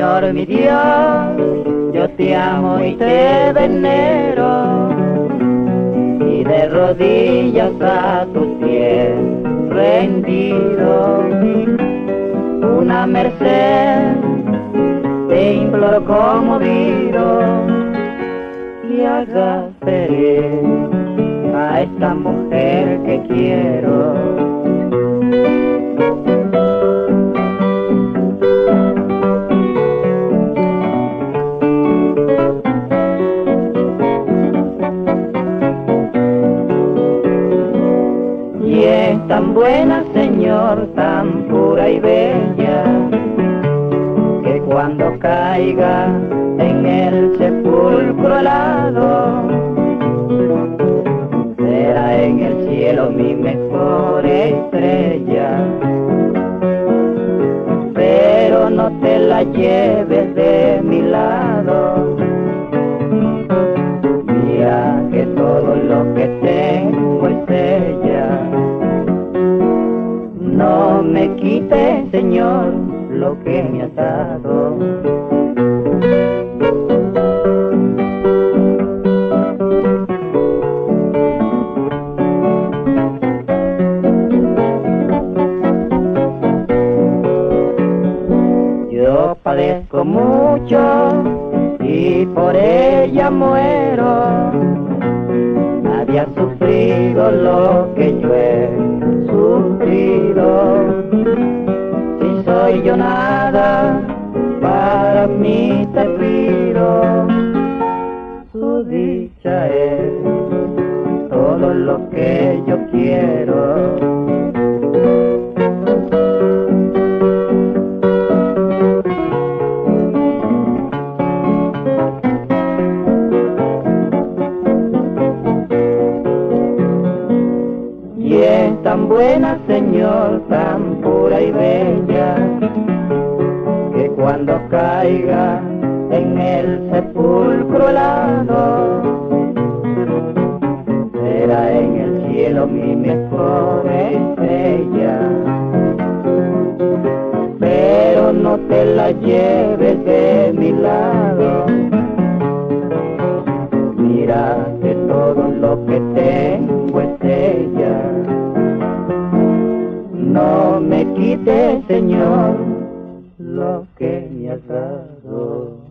Señor mi Dios, yo te amo y te venero, y de rodillas a tus pies rendido, una merced te imploro conmovido, y hagas feliz a esta mujer que quiero. Y es tan buena, Señor, tan pura y bella, que cuando caiga en el sepulcro helado, será en el cielo mi mejor estrella. Pero no te la lleves de mi lado, mira que todo lo que tengo es ella. No me quites, Señor, lo que me has dado. Yo padezco mucho y por ella muero. Nadie ha sufrido lo que yo he sufrido. Si soy yo nada, para mí te pido. Su dicha es todo lo que yo quiero. Y es tan buena, Señor, tan pura y bella, que cuando caiga en el sepulcro helado, será en el cielo mi mejor estrella. Pero no te la lleves de mi lado, mira que todo lo que tengo es ella. No me quites, Señor, lo que me has dado.